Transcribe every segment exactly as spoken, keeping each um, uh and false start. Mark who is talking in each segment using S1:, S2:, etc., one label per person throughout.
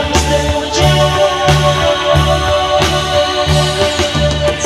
S1: never stand a chance.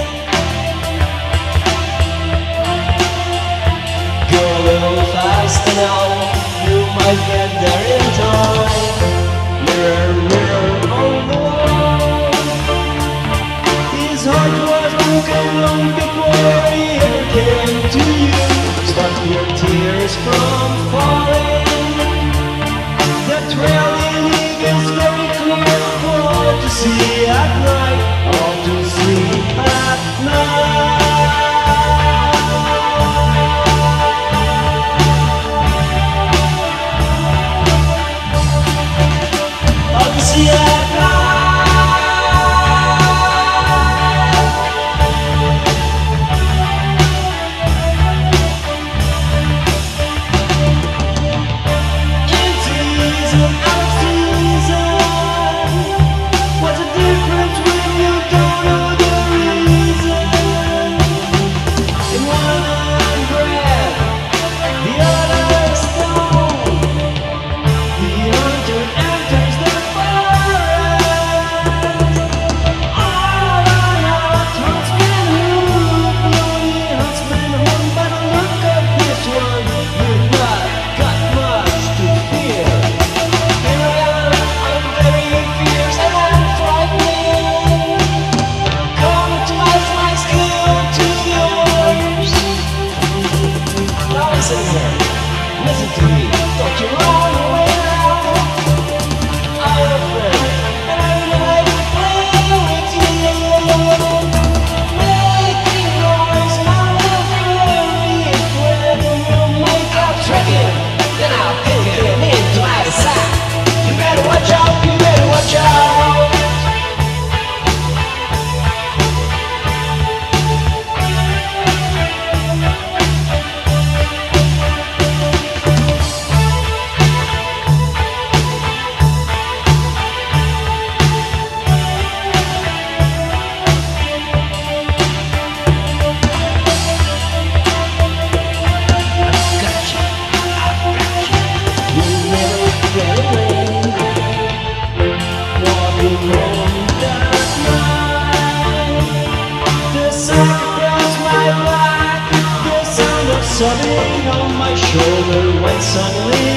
S1: Go a little faster now, you might get there in time. Mirror, mirror on the wall, his heart was broken long before he ever came to you. Stop your tears from falling. The trail he leaves is very clear for all to see at night, all to sleep at night. All to see at night. Listen to me, don't you run away now. I'm a friend, and I would like to play with you. Making noise, my little furry friend. We'll make our tricking, then I'll pick him into my side. You better watch out, you better watch out. Something on my shoulder when suddenly